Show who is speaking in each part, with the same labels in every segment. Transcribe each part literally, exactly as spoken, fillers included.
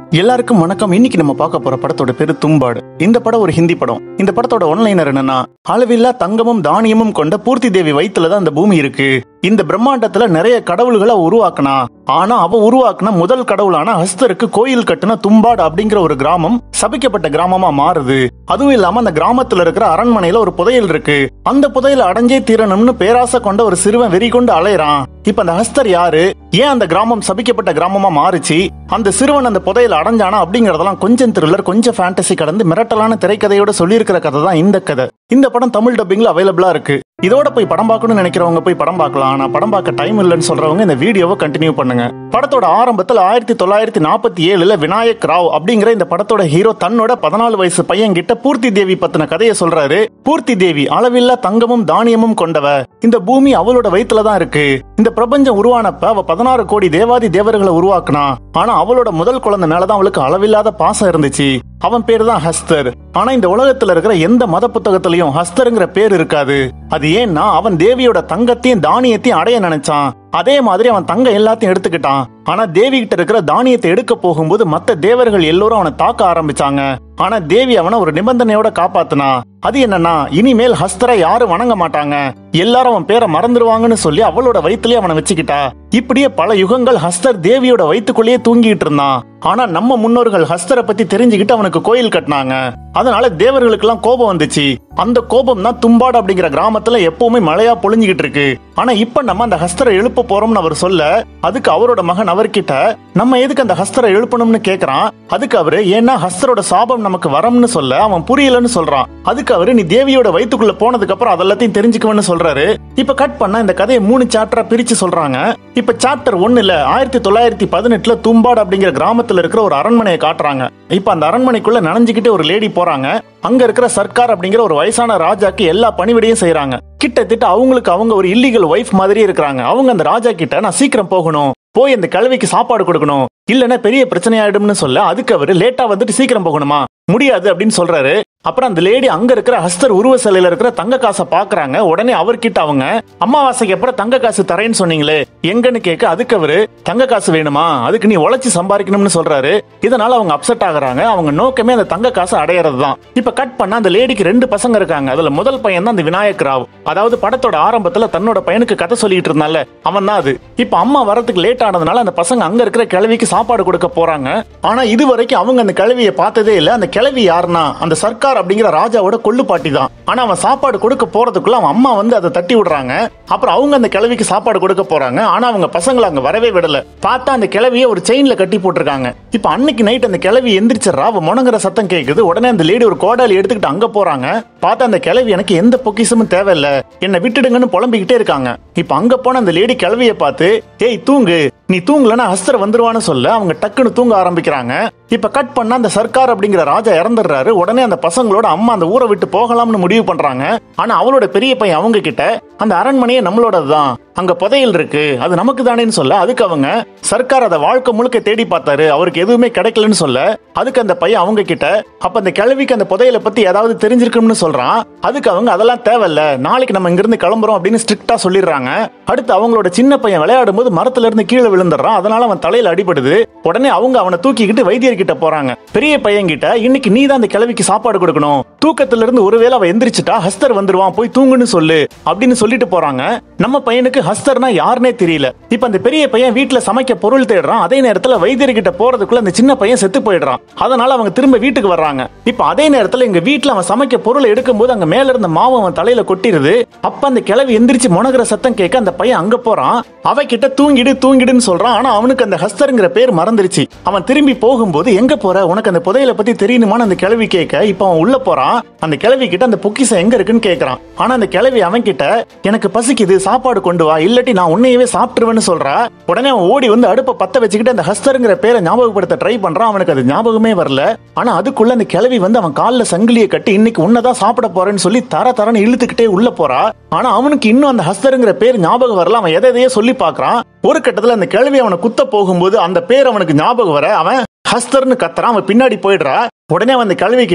Speaker 1: எல்லாருக்கும் வணக்கம். இன்னைக்கு நம்ம பார்க்க போற படத்தோட பேரு தும்பாடு. இந்த படம் ஒரு ஹிந்தி படம். இந்த படத்தோட ஒன்லைனர் என்னன்னா, அளவில்லா தங்கமும் தானியமும் கொண்ட பூர்த்தி தேவி வயிற்றுலதான் அந்த பூமி இருக்கு. இந்த பிரம்மாண்டத்துல நிறைய கடவுள்களை உருவாக்குனா, ஆனா அவ உருவாக்குன முதல் கடவுளான ஹஸ்தருக்கு கோயில் கட்டுன தும்பாடு அப்படிங்கிற ஒரு கிராமம் சபிக்கப்பட்ட கிராமமா மாறுது. அதுவும் இல்லாம அந்த கிராமத்துல இருக்கிற அரண்மனையில ஒரு புதையல் இருக்கு. அந்த புதையல அடைஞ்சே தீரணும்னு பேராசை கொண்ட ஒரு சிறுவன் வெறி கொண்டு அலையறான். இப்ப அந்த ஹஸ்தர் யாரு, ஏன் அந்த கிராமம் சபிக்கப்பட்ட கிராமமா மாறுச்சு, அந்த சிறுவன் அந்த புதையல அடைஞ்சானா அப்படிங்கறதெல்லாம் கொஞ்சம் த்ரில்லர், கொஞ்சம் ஃபேண்டசி கலந்து மிரட்டலான திரைக்கதையோட சொல்லி இருக்கிற கதை தான் இந்த கதை. இந்த படம் தமிழ் டப்பிங்ல அவைலபிளா இருக்கு. இதோட போய் படம் பார்க்கணும்னு நினைக்கிறவங்க போய் படம் பார்க்கலாம். ஆனா படம் பார்க்க டைம் இல்லைன்னு சொல்றவங்க இந்த வீடியோவை கண்டினியூ பண்ணுங்க. படத்தோட ஆரம்பத்துல ஆயிரத்தி தொள்ளாயிரத்தி நாற்பத்தி ஏழுல விநாயக் ராவ் அப்படிங்கிற இந்த படத்தோட ஹீரோ தன்னோட பதினாலு வயசு பையன் கிட்ட பூர்த்தி தேவி பத்தின கதையை சொல்றாரு. பூர்த்தி தேவி அளவில்லா தங்கமும் தானியமும் கொண்டவ. இந்த பூமி அவளோட வயிற்றுலதான் இருக்கு. இந்த பிரபஞ்சம் உருவானப்ப அவ பதினாறு கோடி தேவாதி தேவர்களை உருவாக்குனா. ஆனா அவளோட முதல் குழந்தை மேலதான் அவளுக்கு அளவில்லாத பாசம் இருந்துச்சு. அவன் பேரு தான் ஹஸ்தர். ஆனா இந்த உலகத்துல இருக்கிற எந்த மத புத்தகத்திலையும் ஹஸ்தர்ங்கிற பேர் இருக்காது. அது ஏன்னா அவன் தேவியோட தங்கத்தையும் தானியத்தையும் அடைய நினைச்சான். அதே மாதிரி அவன் தங்க எல்லாத்தையும் எடுத்துக்கிட்டான். ஆனா தேவி கிட்ட இருக்கிற தானியத்தை எடுக்க போகும்போது மத்த தேவர்கள் எல்லோரும் அவனை தாக்க ஆரம்பிச்சாங்க. ஆனா தேவி அவனை ஒரு நிபந்தனையோட காப்பாத்தினா. அது என்னன்னா, இனிமேல் ஹஸ்தரை யாரும் வணங்க மாட்டாங்க, எல்லாரும் அவன் பேரை மறந்துடுவாங்கன்னு சொல்லி அவளோட வயிற்றுலயே அவனை வச்சுக்கிட்டா. இப்படியே பல யுகங்கள் ஹஸ்தர் தேவியோட வயிற்றுக்குள்ளேயே தூங்கிட்டு இருந்தான். ஆனா நம்ம முன்னோர்கள் ஹஸ்தரை பத்தி தெரிஞ்சுக்கிட்டு அவனுக்கு கோயில் கட்டினாங்க. அதனால தேவர்களுக்கு எல்லாம் கோபம் வந்துச்சு. அந்த கோபம் தான் தும்பாடு அப்படிங்கிற கிராமத்துல எப்பவுமே மழையா பொழிஞ்சுகிட்டு இருக்கு. ஆனா இப்ப நம்ம அந்த ஹஸ்தரை எழுப்ப போறோம்னு அவர் சொல்ல, அதுக்கு அவரோட மகன் அவர்கிட்ட நம்ம எதுக்கு அந்த ஹஸ்தரை எழுப்பணும்னு கேக்குறான். அதுக்கு அவரு, ஏன்னா ஹஸ்தரோட சாபம் நமக்கு வரம்னு சொல்ல அவன் புரியலன்னு சொல்றான். அதுக்கு அவரு, நீ தேவியோட வயிற்றுக்குள்ள போனதுக்கு அப்புறம் அதெல்லாத்தையும் தெரிஞ்சுக்குவேன்னு சொல்றாரு. இப்ப கட் பண்ணா இந்த கதையை மூணு சாப்டரா பிரிச்சு சொல்றாங்க. இப்ப சாப்டர் ஒண்ணுல ஆயிரத்தி தொள்ளாயிரத்தி பதினெட்டுல தும்பாடு அப்படிங்கிற கிராமத்துல இருக்கிற ஒரு அரண்மனையை காட்டுறாங்க. இப்ப அந்த அரண்மனைக்குள்ள நனைஞ்சுக்கிட்டு ஒரு லேடி போறாங்க. அங்க இருக்கிற சர்க்கார் அப்படிங்கிற ஒரு வயசான ராஜாக்கு எல்லா பணிவிடையும் செய்யறாங்க. கிட்டத்தட்ட அவங்களுக்கு அவங்க ஒரு இல்லீகல் ஒய்ஃப் மாதிரி இருக்கிறாங்க. அவங்க அந்த ராஜா கிட்ட, நான் சீக்கிரம் போகணும், போய் அந்த கிழவிக்கு சாப்பாடு கொடுக்கணும், இல்லன்னா பெரிய பிரச்சனை ஆயிடும்னு சொல்ல, அதுக்கு அவரு லேட்டா வந்துட்டு சீக்கிரம் போகணுமா, முடியாது அப்படின்னு சொல்றாரு. அப்புறம் அந்த லேடி அங்க இருக்கிற ஹஸ்தர் உருவ சிலையில இருக்கிற தங்க காசை பாக்குறாங்க. உடனே அவர்கிட்ட அவங்க, அமாவாசைக்கு அப்புறம் தங்க காசு தரேன்னு சொன்னீங்களே எங்கன்னு கேட்க, அதுக்கு அவரு, தங்க காசு வேணுமா, அதுக்கு நீ உழைச்சி சம்பாதிக்கணும்னு சொல்றாரு. இதனால அவங்க அப்செட் ஆகுறாங்க. அவங்க நோக்கமே அந்த தங்க காசு அடையறது தான். இப்ப கட் பண்ணா அந்த லேடிக்கு ரெண்டு பசங்க இருக்காங்க. அதுல முதல் பையன் தான் அந்த விநாயக் ராவ். அதாவது படத்தோட ஆரம்பத்துல தன்னோட பையனுக்கு கதை சொல்லிட்டு இருந்தால அவன் தான் அது. இப்ப அம்மா வரதுக்கு லேட் ஆனதுனால அந்த பசங்க அங்க இருக்கிற கிழவிக்கு சாப்பாடு கொடுக்க போறாங்க. ஆனா இது வரைக்கும் அவங்க அந்த கிழவியை பார்த்ததே இல்ல. அந்த கிழவி யாருன்னா அந்த சர்க்கார் அப்படிங்கிற ராஜாவோட கொள்ளுப்பாட்டி தான். ஆனா அவன் சாப்பாடு கொடுக்க போறதுக்குள்ள அவன் அம்மா வந்து அதை தட்டி விடுறாங்க. அப்புறம் அவங்க அந்த கிழவிக்கு சாப்பாடு கொடுக்க போறாங்க. ஆனா அவங்க பசங்களை அங்க வரவே விடல. பார்த்தா அந்த கிழவியை ஒரு செயின்ல கட்டி போட்டிருக்காங்க. இப்ப அன்னைக்கு நைட் அந்த கிழவி எந்திரிச்சிடறா. அவ முணங்குற சத்தம் கேக்குது. உடனே அந்த லேடி ஒரு கோடாலி எடுத்துக்கிட்டு அங்க போறாங்க. பார்த்தா அந்த கிழவி, எனக்கு எந்த பொக்கிஷமும் தேவையில்ல, என்னை விட்டுடுங்கன்னு புலம்பிக்கிட்டே இருக்காங்க. இப்ப அங்க போன அந்த லேடி கிழவியை பார்த்து, ஏய் தூங்கு, நீ தூங்கலன்னா ஹஸ்தர் வந்துருவான்னு சொல்ல அவங்க டக்குன்னு தூங்க ஆரம்பிக்கிறாங்க. இப்ப கட் பண்ணா அந்த சர்க்கார் அப்படிங்கிற ராஜா இறந்துடுறாரு. உடனே அந்த பசங்களோட அம்மா அந்த ஊரை விட்டு போகலாம்னு முடிவு பண்றாங்க. ஆனா அவளோட பெரிய பையன் அவங்க கிட்ட, அந்த அரண்மனையே நம்மளோடதுதான், அங்க புதையல் இருக்கு, அது நமக்கு தானேன்னு சொல்ல, அதுக்கு அவங்க, சர்க்கார் அதை வாழ்க்கை முழுக்க தேடி பார்த்தாரு, அவருக்கு எதுவுமே கிடைக்கலன்னு சொல்ல, அதுக்கு அந்த பையன் அவங்க கிட்ட, அப்ப அந்த கிழவிக்கு அந்த புதையலை பத்தி ஏதாவது தெரிஞ்சிருக்கும்னு சொல்றான். அதுக்கு அவங்க, அதெல்லாம் தேவையில்ல, நாளைக்கு நம்ம இங்க இருந்து கிளம்புறோம் அப்படின்னு ஸ்ட்ரிக்டா சொல்லிடுறாங்க. அடுத்து அவங்களோட சின்ன பையன் விளையாடும் போது மரத்துல இருந்து கீழே விழுந்துடுறான். அதனால அவன் தலையில அடிபடுது. உடனே அவங்க அவனை தூக்கிக்கிட்டு வைத்தியர் கிட்ட போறாங்க. பெரிய பையன் கிட்ட, இன்னைக்கு நீ தான் அந்த கிழவிக்கு சாப்பாடு கொடுக்கணும், தூக்கத்துல இருந்து ஒருவேளை அவ எந்திரிச்சிட்டா ஹஸ்தர் வந்துருவான், போய் தூங்குன்னு சொல்லு அப்படின்னு சொல்லிட்டு போறாங்க. நம்ம பையனுக்கு ஹஸ்தர்னா யாருன்னே தெரியல. இப்ப அந்த பெரிய பையன் வீட்டுல சமைக்க பொருள் தேடுறான். அதே நேரத்துல வைத்தியர் கிட்ட போறதுக்குள்ள அந்த சின்ன பையன் செத்து போயிடுறான். அதனால அவங்க திரும்ப வீட்டுக்கு வர்றாங்க. இப்ப அதே நேரத்துல எங்க வீட்டுல அவன் சமைக்க பொருளை எடுக்கும் போது அங்க மேல இருந்த மாவு அவன் தலையில கொட்டிருது. அப்ப அந்த கிழவி எந்திரிச்சு முனகிற சத்தம் கேட்க அந்த பையன் அங்க போறான். அவ கிட்ட தூங்கிடு தூங்கிடுன்னு சொல்றான். ஆனா அவனுக்கு அந்த ஹஸ்தர்ங்கிற பேர் மறந்துருச்சு. அவன் திரும்பி போகும்போது, எங்க போற, உனக்கு அந்த புதையலை பத்தி தெரியணுமான்னு அந்த கிழவி கேட்க, இப்ப அவன் உள்ள போறான். அந்த கிழவி கிட்ட அந்த பொக்கிஷம் எங்க இருக்குன்னு கேக்குறான். ஆனா அந்த கிழவி அவன் கிட்ட, எனக்கு பசிக்குது, சாப்பாடு கொண்டு வா, இல்லாட்டி நான் உன்னையவே சாப்பிட்டுருவேன்னு சொல்றா. உடனே அவன் ஓடி வந்து அடுப்பை பத்த வச்சுக்கிட்டு அந்த ஹஸ்தர்ங்கிற பேரை ஞாபகப்படுத்த ட்ரை பண்றான். அவனுக்கு அது ஞாபகமே வரல. ஆனா அதுக்குள்ள அந்த கிழவி வந்து அவன் கால்ல சங்கிலியை கட்டி, இன்னைக்கு உன்னதான் சாப்பிட போறேன்னு சொல்லி தர தரன்னு இழுத்துக்கிட்டே உள்ள போறா. ஆனா அவனுக்கு இன்னும் அந்த ஹஸ்தர்ங்கிற பேர் ஞாபகம் வரல. அவன் எதையோ சொல்லி பாக்குறான். ஒரு கட்டத்துல அந்த கிழவி அவனை குத்த போகும்போது அந்த பேர் அவனுக்கு ஞாபகம் வர அவன் ஹஸ்தர்னு கத்துறான். அவன் பின்னாடி போயிடுறா. உடனே அந்த கிழவி கிட்ட,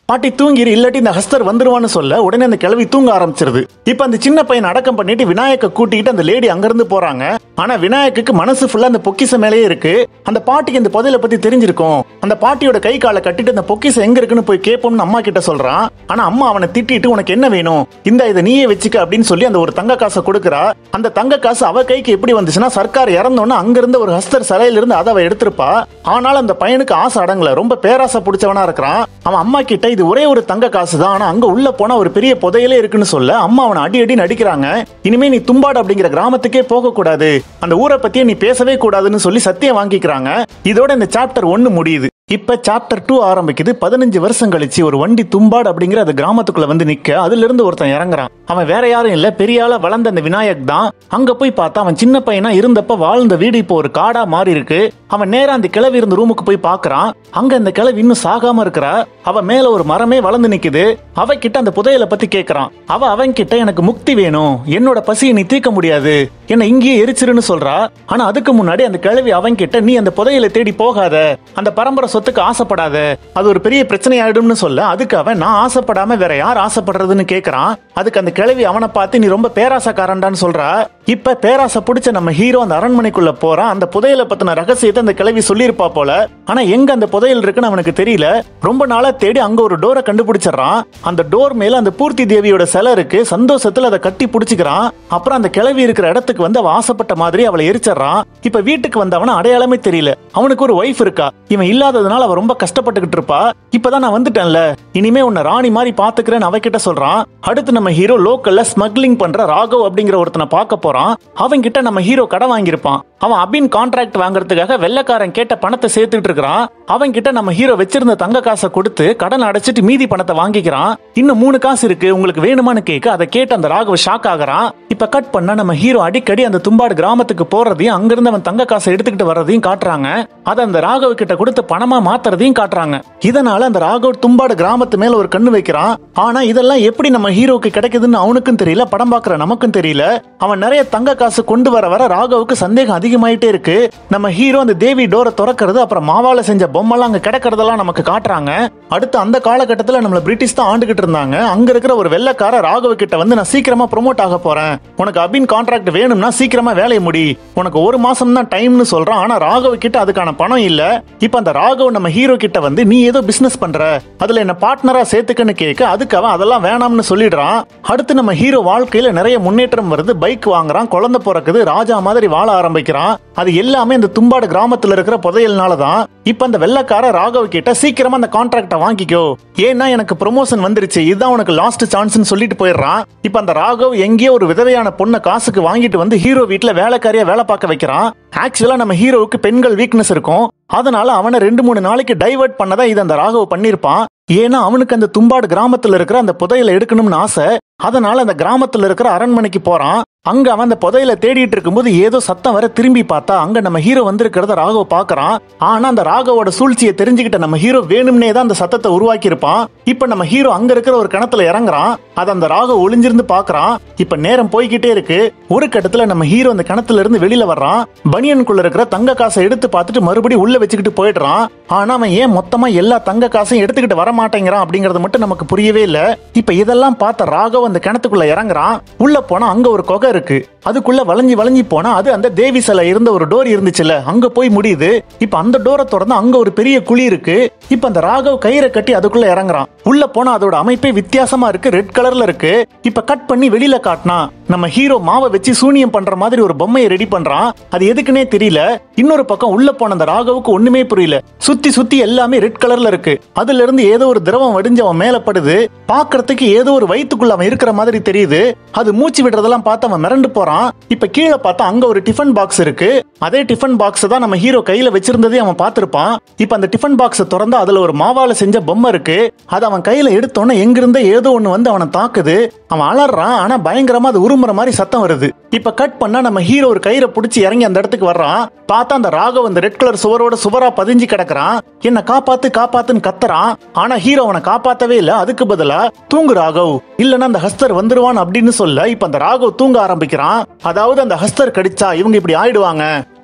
Speaker 1: பாட்டி தூங்கிரு, இல்லாட்டி இந்த ஹஸ்தர் வந்துருவான்னு சொல்ல உடனே அந்த கிழவி தூங்க ஆரம்பிச்சிருது. இப்ப அந்த சின்ன பையன் அடக்கம் பண்ணிட்டு விநாயக கூட்டிட்டு அந்த லேடி அங்கிருந்து போறாங்க. ஆனா விநாயகருக்கு மனசு ஃபுல்லா அந்த பொக்கிச மேலேயே இருக்கு. அந்த பாட்டிக்கு இந்த புதையலை பத்தி தெரிஞ்சிருக்கும். அந்த பாட்டியோட கை காலை கட்டிட்டு அந்த பொக்கிசம் எங்க இருக்குன்னு போய் கேட்போம்னு அம்மா கிட்ட சொல்றான். ஆனா அம்மா அவனை திட்டிட்டு உனக்கு என்ன வேணும், இந்த இதை நீயே வச்சுக்க அப்படின்னு சொல்லி அந்த ஒரு தங்க காசை கொடுக்கறா. அந்த தங்க காசு அவ கைக்கு எப்படி வந்துச்சுன்னா, சர்க்கார் இறந்தோன்னு அங்கிருந்த ஒரு ஹஸ்தர் சிலையில இருந்து அதை அவ எடுத்திருப்பா. ஆனால் அந்த பையனுக்கு ஆசை அடங்கல, ரொம்ப பேராசை பிடிச்சவனா இருக்கிறான். அவன் அம்மா கிட்ட இது ஒரே ஒரு தங்க காசு தான், ஆனா அங்க உள்ள போனா ஒரு பெரிய புதையலே இருக்குன்னு சொல்ல அம்மா அவனை அடி அடி நடிக்கிறாங்க. இனிமே நீ தும்பாடு அப்படிங்கிற கிராமத்துக்கே போக கூடாது, அந்த ஊரை பத்தியே நீ பேசவே கூடாதுன்னு சொல்லி சத்தியம் வாங்கிக்கிறாங்க. இதோட இந்த சாப்டர் ஒன்னு முடியுது. இப்ப சாப்டர் டூ ஆரம்பிக்குது. பதினஞ்சு வருஷம் கழிச்சு ஒரு வண்டி தும்பாடு அப்படிங்கிற அந்த கிராமத்துக்குள்ள வந்து நிக்க அதுல இருந்து ஒருத்தன் இறங்குறான். அவன் வேற யாரும் இல்ல, பெரிய ஆள வளர்ந்த அந்த விநாயக் தான். அங்க போய் பார்த்தா அவன் சின்ன பையனா இருந்தப்ப வாழ்ந்த வீடு இப்போ ஒரு காடா மாறி இருக்கு. அவன் நேரா அந்த கிழவி இருந்த ரூமுக்கு போய் பாக்குறான். அங்க அந்த கிழவி இன்னும் சாகாம இருக்கிறா. அவ மேல ஒரு மரமே வளர்ந்து நிக்குது. அவ கிட்ட அந்த புதையலை பத்தி கேக்குறான். அவ அவன் கிட்ட எனக்கு முக்தி வேணும், என்னோட பசியை நீ தீர்க்க முடியாது, என்ன இங்கேயே எரிச்சிருன்னு சொல்றா. ஆனா அதுக்கு முன்னாடி அந்த கிழவி அவன் கிட்ட நீ அந்த புதையலை தேடி போகாத, அந்த பரம்பரை சொத்துக்கு ஆசைப்படாத, அது ஒரு பெரிய பிரச்சனை ஆயிடும்னு சொல்ல அதுக்கு அவன் நான் ஆசைப்படாம வேற யார் ஆசைப்படுறதுன்னு கேக்குறான். அதுக்கு அந்த கிழவி அவனை பார்த்து நீ ரொம்ப பேராசக்காரன்டான்னு சொல்றா. இப்ப பேராசை பிடிச்ச நம்ம ஹீரோ அந்த அரண்மனைக்குள்ள போறான். அந்த புதையலை பத்தின ரகசியத்தை அந்த கிழவி சொல்லியிருப்பா போல. ஆனா எங்க அந்த புதையல் இருக்குன்னு அவனுக்கு தெரியல. ரொம்ப நாளா தேடி அங்க ஒரு டோரை கண்டுபிடிச்சிடறான். அந்த டோர் மேல அந்த பூர்த்தி தேவியோட சிலை இருக்கு. சந்தோஷத்துல அதை கட்டி பிடிச்சிக்கிறான். அப்புறம் அந்த கிழவி இருக்கிற இடத்துக்கு வந்து அவ ஆசைப்பட்ட மாதிரி அவளை எரிச்சிடறான். இப்ப வீட்டுக்கு வந்தவன அடையாளமே தெரியல. அவனுக்கு ஒரு ஒய்ஃப் இருக்கா. இவன் இல்லாததுனால அவ ரொம்ப கஷ்டப்பட்டுக்கிட்டு இருப்பா. இப்பதான் நான் வந்துட்டேன்ல, இனிமே உன்னை ராணி மாதிரி பாத்துக்கிறேன்னு அவகிட்ட சொல்றான். அடுத்து நம்ம ஹீரோ லோக்கல்ல ஸ்மக்லிங் பண்ற ராகவ் அப்படிங்கிற ஒருத்தனை பார்க்க போறான். அவன் கிட்ட நம்ம ஹீரோ கடை வாங்கியிருப்பான். அவன் அபின் கான்ட்ராக்ட் வாங்குறதுக்காக வெள்ளக்காரன் கேட்ட பணத்தை சேர்த்துட்டு இருக்கிறான். அவன் கிட்ட நம்ம ஹீரோ வச்சிருந்த தங்க காசை கொடுத்து கடன் அடைச்சிட்டு மீதி பணத்தை வாங்கிக்கிறான். இன்னும் மூணு காசு இருக்கு, உங்களுக்கு வேணுமான்னு கேட்க அதை கேட்டு அந்த ராகவ் ஷாக் ஆகுறான். இப்ப கட் பண்ணா நம்ம ஹீரோ அடிக்கடி அந்த தும்பாடு கிராமத்துக்கு போறதையும் அங்கிருந்து அவன் தங்க காசை எடுத்துக்கிட்டு வர்றதையும் காட்டுறாங்க. அதை அந்த ராகவ் கிட்ட கொடுத்து பணமா மாத்துறதையும் காட்டுறாங்க. இதனால அந்த ராகவ் தும்பாடு கிராமத்து மேல ஒரு கண்ணு வைக்கிறான். ஆனா இதெல்லாம் எப்படி நம்ம ஹீரோக்கு கிடைக்குதுன்னு அவனுக்கும் தெரியல, படம் பாக்குற நமக்கும் தெரியல. அவன் நிறைய தங்க காசு கொண்டு வர வர ராகவுக்கு சந்தேகம் அதிகமாயிட்டே இருக்கு. நம்ம ஹீரோ அந்த தேவி டோரை திறக்கிறது, அப்புறம் மாவால செஞ்ச பொம்மைலாம் அங்க கிடக்கிறதெல்லாம் நமக்கு காட்டுறாங்க. அடுத்து அந்த காலகட்டத்தில் நம்மள பிரிட்டிஷ் தான் ஆண்டுகிட்டு இருந்தாங்க. அங்க இருக்கிற ஒரு வெள்ளக்கார ராகவ கிட்ட வந்து நான் சீக்கிரமா ப்ரொமோட் ஆக போறேன், உனக்கு அபின் கான்ட்ராக்ட் வேணும்னா சீக்கிரமா வேலையை முடி, உனக்கு ஒரு மாசம் தான் டைம்னு சொல்றான். ஆனா ராகவ கிட்ட அதுக்கான பணம் இல்ல. இப்ப அந்த ராகவ் நம்ம ஹீரோ கிட்ட வந்து நீ ஏதோ பிசினஸ் பண்ற, அதுல என்ன பார்ட்னரா சேர்த்துக்கன்னு கேட்க அதுக்கு அவன் அதெல்லாம் வேணாம்னு சொல்லிடுறான். அடுத்து நம்ம ஹீரோ வாழ்க்கையில நிறைய முன்னேற்றம் வருது. பைக் வாங்குறான், குழந்தை பிறக்குது, ராஜா மாதிரி வாழ ஆரம்பிக்கிறான். அது எல்லாமே இந்த தும்பாடு கிராமத்துல இருக்கிற புதையல்னாலதான். இப்ப அந்த வெள்ளக்கார ராகவ் கிட்ட சீக்கிரமா அந்த கான்ட்ராக்ட வாங்கிக்கோ, ஏன்னா எனக்கு ப்ரொமோஷன் வந்துருச்சு, இதுதான் உனக்கு லாஸ்ட் சான்ஸ்னு சொல்லிட்டு போயிடுறான். இப்ப அந்த ராகவ் எங்கேயோ ஒரு விதவையான பொண்ணை காசுக்கு வாங்கிட்டு வந்து ஹீரோ வீட்டுல வேலைக்காரியா வேலை பார்க்க வைக்கிறான். ஆக்சுவலா நம்ம ஹீரோவுக்கு பெண்கள் வீக்னஸ் இருக்கும். அதனால அவனை ரெண்டு மூணு நாளைக்கு டைவர்ட் பண்ணதான் இது அந்த ராகவ் பண்ணிருப்பான். ஏன்னா அவனுக்கு அந்த தும்பாடு கிராமத்துல இருக்கிற அந்த புதையலை எடுக்கணும்னு ஆசை. அதனால அந்த கிராமத்துல இருக்கிற அரண்மனைக்கு போறான். அங்க அவன் அந்த புதையல தேடிட்டு இருக்கும்போது ஏதோ சத்தம் வர திரும்பி பார்த்தா அங்க நம்ம ஹீரோ வந்திருக்கிறத ராகவ் பாக்குறான். ஆனா அந்த ராகவோட சூழ்ச்சியை தெரிஞ்சுக்கிட்ட நம்ம ஹீரோ வேணும்னே தான் அந்த சத்தத்தை உருவாக்கி இருப்பான். இப்ப நம்ம ஹீரோ அங்க இருக்கிற ஒரு கிணத்துல இறங்குறான். அத அந்த ராகவ் ஒளிஞ்சிருந்து பாக்குறான். இப்ப நேரம் போய்கிட்டே இருக்கு. ஒரு கட்டத்துல நம்ம ஹீரோ அந்த கிணத்துல இருந்து வெளியில வர்றான். பனியனுக்குள்ள இருக்கிற தங்க காசை எடுத்து பார்த்துட்டு மறுபடியும் உள்ள வச்சுக்கிட்டு போயிடுறான். ஆனா அவன் ஏன் மொத்தமா எல்லா தங்க காசையும் எடுத்துக்கிட்டு வர மாட்டேங்கிறான் அப்படிங்கறது மட்டும் நமக்கு புரியவே இல்ல. இப்ப இதெல்லாம் பார்த்த ராகவ் அந்த கிணத்துக்குள்ள இறங்குறான். உள்ள போனா அங்க ஒரு கொகை இருக்கு. அதுக்குள்ள வளைஞ்சி வளைஞ்சி போனா அது அந்த தேவி சிலை இருந்த ஒரு டோர் இருந்துச்சுல, அங்க போய் முடியுது. இப்ப அந்த டோரை திறந்து அங்க ஒரு பெரிய குழி இருக்கு. இப்ப அந்த ராகவ் கயிறை கட்டி அதுக்குள்ள இறங்குறான். உள்ள போனா அதோட அமைப்பே வித்தியாசமா இருக்கு, ரெட் கலர்ல இருக்கு. இப்ப கட் பண்ணி வெளியில காட்டினா நம்ம ஹீரோ மாவை வச்சு சூனியம் பண்ற மாதிரி ஒரு பொம்மையை ரெடி பண்றான். அது எதுக்குன்னே தெரியல. இன்னொரு பக்கம் உள்ள போன அந்த ராகவுக்கு ஒண்ணுமே புரியல. சுத்தி சுத்தி எல்லாமே ரெட் கலர்ல இருக்கு. அதுல இருந்து ஏதோ ஒரு திரவம் வடிஞ்சு அவன் மேல படுது. பாக்குறதுக்கு ஏதோ ஒரு வயிற்றுக்குள்ள அவன் இருக்கிற மாதிரி தெரியுது. அது மூச்சு விடுறதெல்லாம் பார்த்து அவன் மிரண்டு போறான். இப்ப கீழே பார்த்தா அங்க ஒரு டிஃபன் பாக்ஸ் இருக்கு. அதே டிஃபன் பாக்ஸ் தான் நம்ம ஹீரோ கையில வச்சிருந்ததே அவன் பார்த்திருப்பான். இப்ப அந்த டிஃபன் பாக்ஸ் திறந்தா அதுல ஒரு மாவால செஞ்ச பொம்மை இருக்கு. அது அவன் கையில எடுத்தோன்னே எங்கிருந்த ஏதோ ஒண்ணு வந்து அவனை தாக்குது. அவன் அலறான். ஆனா பயங்கரமா அது உருமுற மாதிரி சத்தம் வருது. இப்ப கட் பண்ணா நம்ம ஹீரோ ஒரு கயிறை பிடிச்சி இறங்கி அந்த இடத்துக்கு வர்றான். பார்த்தா அந்த ராகவ் அந்த ரெட் கலர் சுவரோட சுவரா பதிஞ்சு கிடக்குறான். என்ன காப்பாத்து காப்பாத்துன்னு கத்துறான். ஆனா ஹீரோ அவனை காப்பாத்தவே இல்ல. அதுக்கு பதிலா தூங்கு ராகவ், இல்லன்னா அந்த ஹஸ்தர் வந்துருவான் அப்படின்னு சொல்ல இப்ப அந்த ராகவ் தூங்க ஆரம்பிக்கிறான். அதாவது அந்த ஹஸ்தர் கடிச்சா இவங்க இப்படி ஆயிடுவாங்க,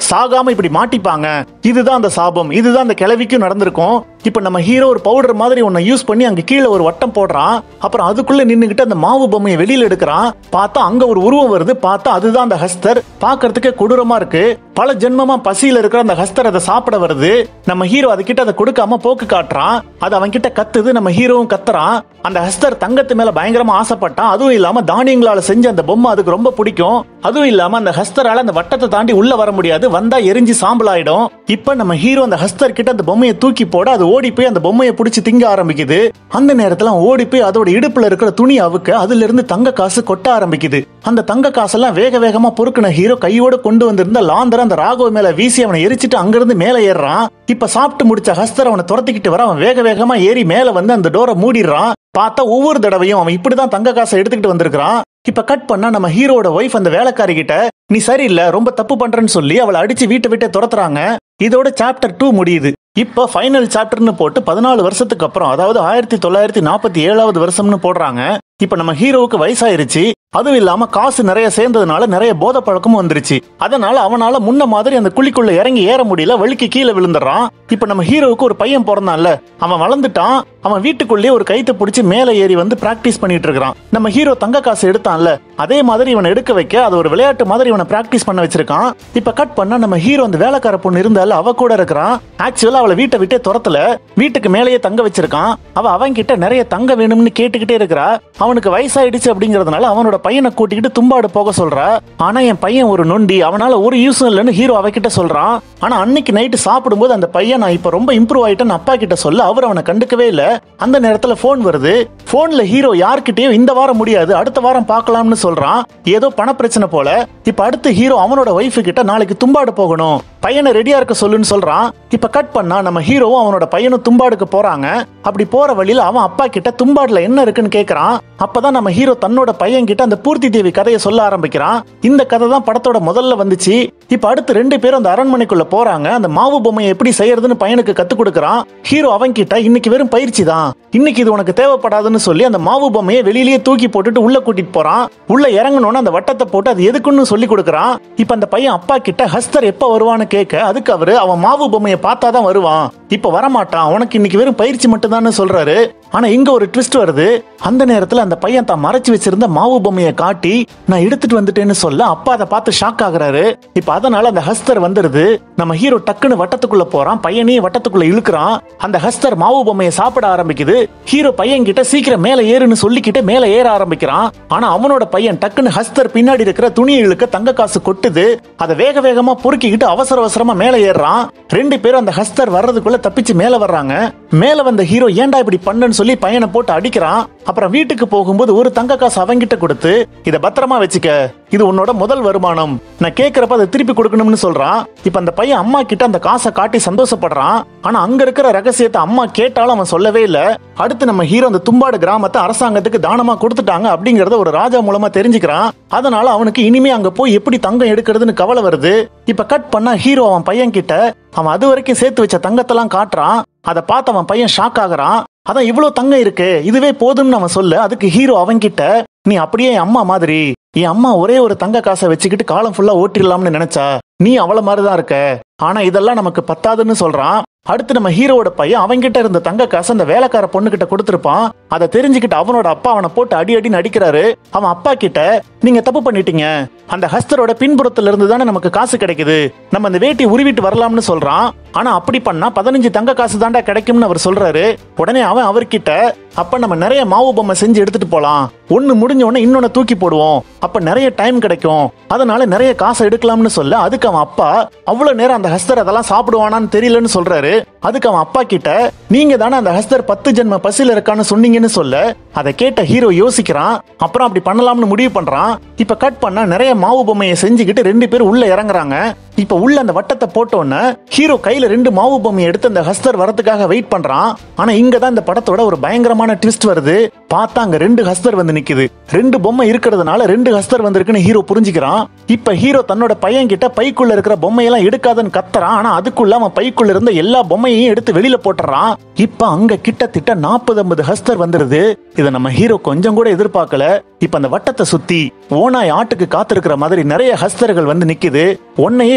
Speaker 1: சாகாம இப்படி மாட்டிப்பாங்க. இதுதான் அந்த சாபம், இதுதான் அந்த கிழவிக்கும் நடந்திருக்கும். இப்ப நம்ம ஹீரோ ஒரு பவுடர் மாதிரி ஒன்ன யூஸ் பண்ணி அங்க கீழே ஒரு வட்டம் போடுறான். அப்புறம் அதுக்குள்ள நின்னுகிட்டு அந்த மாவு பொம்மையை வெளியில எடுக்கிறான். பார்த்தா அங்க ஒரு உருவம் வருது. பார்த்தா அதுதான் அந்த ஹஸ்தர். பாக்குறதுக்கு கொடூரமா இருக்கு. பல ஜென்மமா பசியில இருக்கிற அந்த ஹஸ்தர் அதை சாப்பிட வருது. நம்ம ஹீரோ அது கிட்ட அதை கொடுக்காம போக்கு காட்டுறான். அது அவன் கிட்ட கத்துது. நம்ம ஹீரோவும் கத்துறான். அந்த ஹஸ்தர் தங்கத்து மேல பயங்கரமா ஆசைப்பட்டான். அதுவும் இல்லாம தானியங்களால செஞ்ச அந்த பொம்மை அதுக்கு ரொம்ப பிடிக்கும். அதுவும் இல்லாம அந்த ஹஸ்தரால அந்த வட்டத்தை தாண்டி உள்ள வர முடியாது. வந்தா எரிஞ்சு சாம்பல் ஆயிடும். இப்ப நம்ம ஹீரோ அந்த ஹஸ்தர் கிட்ட அந்த பொம்மையை தூக்கி போட அது ஓடி போய் அந்த பொம்மையை பிடிச்சி திங்க ஆரம்பிக்குது. அந்த நேரத்துல ஓடி போய் அதோட இடுப்புல இருக்கிற துணி அவுக்க அதுல இருந்து தங்க காசு கொட்ட ஆரம்பிக்குது. அந்த தங்க காசெல்லாம் வேக வேகமா பொறுக்குன ஹீரோ கையோட கொண்டு வந்திருந்த லாந்தர் அந்த ராகவ மேல வீசி அவனை எரிச்சிட்டு அங்கிருந்து மேல ஏறான். இப்ப சாப்பிட்டு முடிச்ச ஹஸ்தர் அவனை துரத்திக்கிட்டு வர அவன் வேக வேகமா ஏறி மேல வந்து அந்த டோரை மூடிடுறான். பார்த்தா ஒவ்வொரு தடவையும் அவன் இப்படிதான் தங்க காசை எடுத்துக்கிட்டு வந்திருக்கான். இப்ப கட் பண்ணா நம்ம ஹீரோட ஒய்ஃப் அந்த வேலைக்காரி கிட்ட நீ சரியில்லை, ரொம்ப தப்பு பண்றேன்னு சொல்லி அவளை அடிச்சு வீட்டை விட்டே துரத்துறாங்க. இதோட சாப்டர் டூ முடியுது. இப்ப ஃபைனல் சாப்டர்னு போட்டு பதினாலு வருஷத்துக்கு அப்புறம், அதாவது ஆயிரத்தி தொள்ளாயிரத்தி நாற்பத்தி ஏழாவது வருஷம்னு போடுறாங்க. இப்ப நம்ம ஹீரோவுக்கு வயசாயிருச்சு. அதுவும் இல்லாம காசு நிறைய சேர்ந்ததுனால நிறைய போதை பழக்கமும் வந்துருச்சு. அதனால அவனால முன்ன மாதிரி அந்த குழிக்குள்ள இறங்கி ஏற முடியல. வழுக்கி கீழே விழுந்துறான். இப்ப நம்ம ஹீரோவுக்கு ஒரு பையன் பிறந்தான்ல, அவன் வளர்ந்துட்டான். அவன் வீட்டுக்குள்ளேயே ஒரு கைத்தை பிடிச்சி மேல ஏறி வந்து பிராக்டிஸ் பண்ணிட்டு இருக்கான். நம்ம ஹீரோ தங்க காசு எடுத்தான்ல, அதே மாதிரி இவனை எடுக்க வைக்க அது ஒரு விளையாட்டு மாதிரி இவனை பிராக்டிஸ் பண்ண வச்சிருக்கான். இப்ப கட் பண்ணா நம்ம ஹீரோ அந்த வேலைக்கார பொண்ணு இருந்தால அவ கூட இருக்கிறான். ஆக்சுவலா அவளை வீட்டை விட்டே துரத்துல வீட்டுக்கு மேலேயே தங்க வச்சிருக்கான். அவ அவன் கிட்ட நிறைய தங்க வேணும்னு கேட்டுக்கிட்டே இருக்கிறா. அவனுக்கு வயசாயிடுச்சு அப்படிங்கறதுனால அவனோட பையனை கூட்டிக்கிட்டு தும்பாடு போக சொல்றா. ஆனா என் பையன் ஒரு நொண்டி, அவனால ஒரு யூஸும் இல்லைன்னு ஹீரோ அவகிட்ட சொல்றான். ஆனா அன்னைக்கு நைட்டு சாப்பிடும்போது அந்த பையன் நான் இப்ப ரொம்ப இம்ப்ரூவ் ஆயிட்டேன்னு அப்பா கிட்ட சொல்ல அவர் அவனை கண்டுக்கவே இல்ல. அந்த நேரத்துல போன் வருது. போன்ல ஹீரோ யார்கிட்டயும் இந்த வாரம் முடியாது, அடுத்த வாரம் பார்க்கலாம்னு சொல்றான். ஏதோ பண பிரச்சனை போல. இப்ப அடுத்து ஹீரோ அவனோட ஒய்ஃப் கிட்ட நாளைக்கு தும்பாடு போகணும், பையனை ரெடியா இருக்க சொல்லுன்னு சொல்றான். இப்ப கட் பண்ணா நம்ம ஹீரோவும் அவனோட பையனும் தும்பாடுக்கு போறாங்க. அப்படி போற வழியில அவன் அப்பா கிட்ட தும்பாடுல என்ன இருக்குன்னு கேக்குறான். அப்பதான் நம்ம ஹீரோ தன்னோட பையன் கிட்ட அந்த பூர்த்தி தேவி கதையை சொல்ல ஆரம்பிக்கிறான். இந்த கதை தான் படத்தோட முதல்ல வந்துச்சு. இப்ப அடுத்து ரெண்டு பேரும் அந்த அரண்மனைக்குள்ள போறாங்க. அந்த மாவு பொம்மையை எப்படி செய்யறதுன்னு பையனுக்கு கத்து கொடுக்கறான். ஹீரோ அவன் கிட்ட இன்னைக்கு வெறும் பயிற்சி தான், இன்னைக்கு இது உனக்கு தேவைப்படாதுன்னு சொல்லி அந்த மாவு பொம்மையை வெளியிலேயே தூக்கி போட்டுட்டு உள்ள கூட்டிட்டு போறான். உள்ள இறங்கணும்னு அந்த வட்டத்தை போட்டு அது எதுக்குன்னு சொல்லி கொடுக்கறான். இப்ப அந்த பையன் அப்பா கிட்ட ஹஸ்தர் எப்ப வருவான்னு கேட்க அதுக்கு அவரு அவன் மாவு பொம்மையை பார்த்தாதான் வருவான், இப்ப வரமாட்டான், உனக்கு இன்னைக்கு வெறும் பயிற்சி மட்டும் தான் சொல்றாரு. ஆனா இங்க ஒரு ட்விஸ்ட் வருது. அந்த நேரத்துல அந்த பையன் தான் மறைச்சு வச்சிருந்த மாவு பொம்மையை காட்டி நான் எடுத்துட்டு வந்துட்டேன்னு சொல்ல அப்பா அதை பார்த்து ஷாக் ஆகுறாரு. இப்ப அதனால அந்த ஹஸ்தர் வந்துருது. நம்ம ஹீரோ டக்குன்னு வட்டத்துக்குள்ள போறான். பையனையும் வட்டத்துக்குள்ள இழுக்கிறான். அந்த ஹஸ்தர் மாவு பொம்மையை சாப்பிட ஆரம்பிக்குது. ஹீரோ பையன் கிட்ட சீக்கிரம் மேல ஏறுன்னு சொல்லிக்கிட்டு மேல ஏற ஆரம்பிக்கிறான். ஆனா அவனோட பையன் டக்குன்னு ஹஸ்தர் பின்னாடி இருக்கிற துணியை இழுக்க தங்க காசு கொட்டுது. அதை வேக வேகமா பொறுக்கிக்கிட்டு அவசர அவசரமா மேல ஏறான். ரெண்டு பேரும் அந்த ஹஸ்தர் வர்றதுக்குள்ள தப்பிச்சு மேல வர்றாங்க. மேல வந்த ஹீரோ ஏன்டா இப்படி பண்ணன்னு சொல்லி பையனை போட்டு அடிக்கிறான். அப்புறம் வீட்டுக்கு போகும்போது ஒரு தங்க காசு அவங்கிட்ட கொடுத்து இத பத்திரமா வச்சுக்க, இது உன்னோட முதல் வருமானம், நான் கேக்குறப்ப அதை திருப்பி கொடுக்கணும்னு சொல்றான். இப்ப அந்த பையன் அம்மா கிட்ட அந்த காசை காட்டி சந்தோஷப்படுறான். ஆனா அங்க இருக்கிற ரகசியத்தை அம்மா கேட்டாலும் அவன் சொல்லவே இல்ல. அடுத்து நம்ம ஹீரோ அந்த தும்பாடு கிராமத்தை அரசாங்கத்துக்கு தானமா கொடுத்துட்டாங்க அப்படிங்கறத ஒரு ராஜா மூலமா தெரிஞ்சுக்கிறான். அதனால அவனுக்கு இனிமே அங்க போய் எப்படி தங்கம் எடுக்கிறதுன்னு கவலை வருது. இப்ப கட் பண்ணா ஹீரோ அவன் பையன் கிட்ட அவன் அது வரைக்கும் சேர்த்து வச்ச தங்கத்தெல்லாம் காட்டுறான். அதை பார்த்து அவன் பையன் ஷாக் ஆகுறான். அதான் இவ்வளவு தங்கம் இருக்கு, இதுவே போதும்னு அவன் சொல்ல அதுக்கு ஹீரோ அவன் கிட்ட நீ அப்படியே என் அம்மா மாதிரி, என் அம்மா ஒரே ஒரு தங்க காசை வச்சுக்கிட்டு காலம் ஃபுல்லா ஓட்டிடலாம்னு நினைச்சா நீ அவள மாதிரிதான் இருக்க, ஆனா இதெல்லாம் நமக்கு பத்தாதுன்னு சொல்றான். அடுத்து நம்ம ஹீரோட பையன் அவன்கிட்ட இருந்த தங்க காசு அந்த வேலைக்கார பொண்ணு கிட்ட கொடுத்திருப்பான். அதை தெரிஞ்சுக்கிட்டு அவனோட அப்பா அவனை போட்டு அடி அடி நடிக்கிறாரு. அவன் அப்பா கிட்ட நீங்க தப்பு பண்ணிட்டீங்க, அந்த ஹஸ்தரோட பின்புறத்துல இருந்து தானே நமக்கு காசு கிடைக்குது, நம்ம அந்த வேட்டி உருவிட்டு வரலாம்னு சொல்றான். ஆனா அப்படி பண்ணா பதினஞ்சு தங்க காசு தாண்டா கிடைக்கும்னு அவர் சொல்றாரு. உடனே அவன் அவர்கிட்ட அப்ப நம்ம நிறைய மாவு பொம்மை செஞ்சு எடுத்துட்டு போலாம், ஒன்னு முடிஞ்ச உடனே இன்னொன்னு தூக்கி போடுவோம், அப்ப நிறைய டைம் கிடைக்கும், அதனால நிறைய காசு எடுக்கலாம்னு சொல்ல அதுக்கு அவன் அப்பா அவ்வளவு நேரம் அந்த ஹஸ்தர் அதெல்லாம் சாப்பிடுவானான்னு தெரியலன்னு சொல்றாரு. அதுக்கு அவன் அப்பா கிட்ட நீங்க தானே அந்த ஹஸ்தர் பத்து ஜென்ம பசியில இருக்கான்னு சொன்னீங்கன்னு சொல்ல அதை கேட்ட ஹீரோ யோசிக்கிறான். அப்புறம் அப்படி பண்ணலாம்னு முடிவு பண்றான். இப்ப கட் பண்ணா நிறைய மாவு பொம்மையை செஞ்சுக்கிட்டு ரெண்டு பேரும் உள்ள இறங்குறாங்க. இப்ப உள்ள அந்த வட்டத்தை போட்டோன்னு ஹீரோ கையில ரெண்டு மாவு பொம்மையை எடுத்து அந்த ஹஸ்தர் வரதுக்காக வெயிட் பண்றான். ஆனா இங்கதான் இந்த படத்தோட ஒரு பயங்கரமான ட்விஸ்ட் வருது. பார்த்தா அங்க ரெண்டு ஹஸ்தர் வந்து நிக்குது. ரெண்டு பொம்மை இருக்கிறதுனால ரெண்டு ஹஸ்தர் வந்திருக்குன்னு ஹீரோ புரிஞ்சுக்கிறான். இப்ப ஹீரோ தன்னோட பையன் கிட்ட பைக்குள்ள இருக்கிற பொம்மையெல்லாம் எடுக்காதன்னு கத்துறான். ஆனா அதுக்குள்ள அவன் பைக்குள்ள இருந்த எல்லா பொம்மையையும் எடுத்து வெளியில போட்டுறான். இப்ப அங்க கிட்டத்தட்ட நாற்பது ஐம்பது ஹஸ்தர் வந்துருது. இதை நம்ம ஹீரோ கொஞ்சம் கூட எதிர்பார்க்கல. இப்ப அந்த வட்டத்தை சுத்தி ஓனாய் ஆட்டுக்கு காத்திருக்கிற மாதிரி நிறைய ஹஸ்தர்கள் வந்து நிக்குது. ஒன்னையே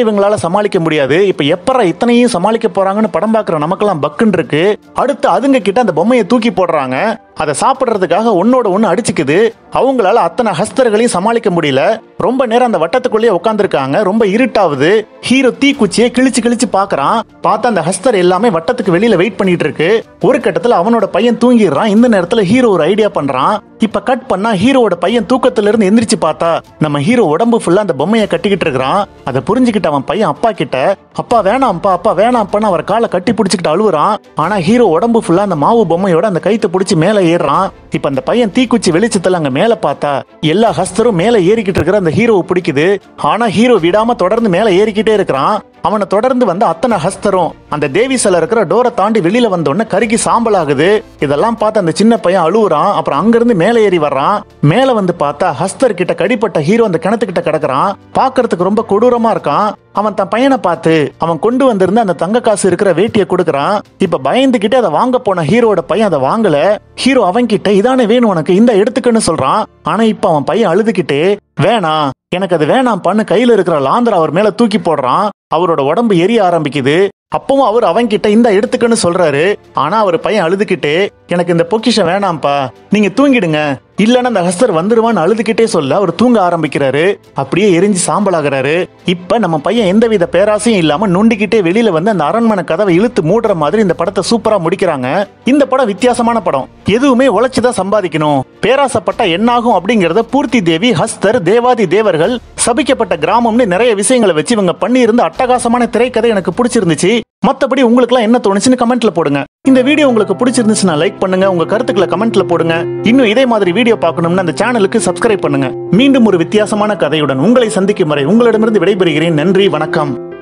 Speaker 1: இவங்களால சமாளிக்க முடியாது. இப்ப எப்பற இத்தனையும் சமாளிக்க போறாங்கன்னு படம் பாக்குற நமக்கெல்லாம் பக்குன்னு இருக்கு. அடுத்து அதுங்க கிட்ட அந்த பொம்மையை தூக்கி போடுறாங்க. அதை சாப்பிடுறதுக்காக ஒன்னோட ஒண்ணு அடிச்சுக்குது. அவங்களால அத்தனை ஹஸ்தர்களையும் சமாளிக்க முடியல. ரொம்ப நேரம் அந்த வட்டத்துக்குள்ளேயே உட்காந்துருக்காங்க. ரொம்ப இருட்டாவது. ஹீரோ தீக்குச்சியை கிழிச்சு கிழிச்சு பாக்குறான். பார்த்தா அந்த ஹஸ்தர் எல்லாமே வட்டத்துக்கு வெளியில வெயிட் பண்ணிட்டு இருக்கு. ஒரு கட்டத்துல அவனோட பையன் தூங்கிடுறான். இந்த நேரத்துல ஹீரோ ஒரு ஐடியா பண்றான். இப்ப கட் பண்ணா ஹீரோவோட பையன் தூக்கத்துல இருந்து எந்திரிச்சு பார்த்தா நம்ம ஹீரோ உடம்பு ஃபுல்லா அந்த பொம்மையை கட்டிக்கிட்டு இருக்கிறான். அதை புரிஞ்சுக்கிட்ட அவன் பையன் அப்பா கிட்ட, அப்பா வேணாம்ப்பா அப்பா வேணாம்ப்பான்னு அவர் காலை கட்டி பிடிச்சிக்கிட்டு அழுவுறான். ஆனா ஹீரோ உடம்பு ஃபுல்லா அந்த மாவு பொம்மையோட அந்த கைத்தை பிடிச்சி மேல ஏறான். இப்ப அந்த பையன் தீக்குச்சி வெளிச்சத்துல அங்க மேல பார்த்தா எல்லா ஹஸ்தரும் மேல ஏறிக்கிட்டு இருக்கிற அந்த ஹீரோவை பிடிக்குது. ஆனா ஹீரோ விடாம தொடர்ந்து மேல ஏறிக்கிட்டே இருக்கிறான். அவனை தொடர்ந்து வந்து அத்தனை ஹஸ்தரும் அந்த தேவி சிலை இருக்கிற டோரை தாண்டி வெளியில வந்தோடனே கருகி சாம்பல் ஆகுது. இதெல்லாம் பார்த்து அந்த சின்ன பையன் அழுவுறான். அப்புறம் அங்கிருந்து மேல ஏறி வர்றான். மேல வந்து பார்த்தா ஹஸ்தர் கிட்ட கடிப்பட்ட ஹீரோ அந்த கிணத்துக்கிட்ட கிடக்குறான். பாக்குறதுக்கு ரொம்ப கொடூரமா இருக்கான். அவன் தன் பையனை பார்த்து அவன் கொண்டு வந்திருந்த அந்த தங்க காசு இருக்கிற வேட்டியை கொடுக்கறான். இப்ப பயந்துகிட்டே அதை வாங்க போன ஹீரோட பையன் அதை வாங்கல. ஹீரோ அவன் கிட்ட இதானே வேணும் உனக்கு, இந்த எடுத்துக்கன்னு சொல்றான். ஆனா இப்ப அவன் பையன் அழுதுகிட்டே வேணாம் எனக்கு அது வேணாம் பண்ணு கையில இருக்கிற லாந்தர் அவர் மேல தூக்கி போடுறான். அவரோட உடம்பு எரிய ஆரம்பிக்குது. அப்பவும் அவர் அவன் கிட்ட இந்த எடுத்துக்கன்னு சொல்றாரு. ஆனா அவர் பையன் அழுதுகிட்டே எனக்கு இந்த பொக்கிஷம் வேணாம்ப்பா, நீங்க தூங்கிடுங்க, இல்லன்னா அந்த ஹஸ்தர் வந்துருவான்னு அழுதுகிட்டே சொல்ல அவர் தூங்க ஆரம்பிக்கிறாரு. அப்படியே எரிஞ்சு சாம்பலாகிறாரு. இப்ப நம்ம பையன் எந்தவித பேராசையும் இல்லாம நொண்டிக்கிட்டே வெளியில வந்து அந்த அரண்மனை கதவை இழுத்து மூடுற மாதிரி இந்த படத்தை சூப்பரா முடிக்கிறாங்க. இந்த படம் வித்தியாசமான படம். எதுவுமே உழைச்சுதான் சம்பாதிக்கணும், பேராசப்பட்ட என்னாகும் அப்படிங்கறத பூர்த்தி தேவி, ஹஸ்தர், தேவாதி தேவர்கள், சபிக்கப்பட்ட கிராமம்னு நிறைய விஷயங்களை வச்சு இவங்க பண்ணி இருந்த அட்டகாசமான திரைக்கதை எனக்கு பிடிச்சிருந்துச்சு. மத்தபடி உங்களுக்கு எல்லாம் என்ன தோணுச்சுன்னு கமெண்ட்ல போடுங்க. இந்த வீடியோ உங்களுக்கு பிடிச்சிருந்துச்சுன்னா லைக் பண்ணுங்க, உங்க கருத்துக்களை கமெண்ட்ல போடுங்க. இன்னும் இதே மாதிரி வீடியோ பார்க்கணும்னா அந்த சேனலுக்கு சப்ஸ்கிரைப் பண்ணுங்க. மீண்டும் ஒரு வித்தியாசமான கதையுடன் உங்களை சந்திக்கும் வரை உங்களிடமிருந்து விடைபெறுகிறேன். நன்றி, வணக்கம்.